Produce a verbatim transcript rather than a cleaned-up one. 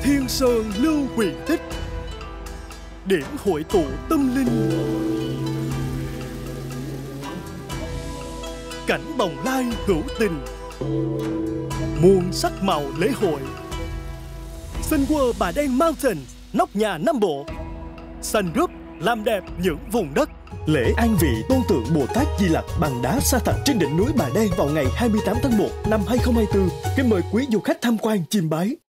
Thiên Sơn Lưu Huyền Tích, điểm hội tụ tâm linh. Cảnh bồng lai hữu tình, muôn sắc màu lễ hội. Sun World Bà Đen Mountain, nóc nhà Nam Bộ. Sun Group làm đẹp những vùng đất. Lễ an vị tôn tượng Bồ Tát Di Lặc bằng đá sa thạch trên đỉnh núi Bà Đen vào ngày hai mươi tám tháng một năm hai nghìn không trăm hai mươi tư. Kính mời quý du khách tham quan chiêm bái.